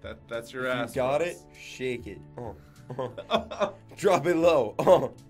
That's your If ass. you got it, shake it. Drop it low.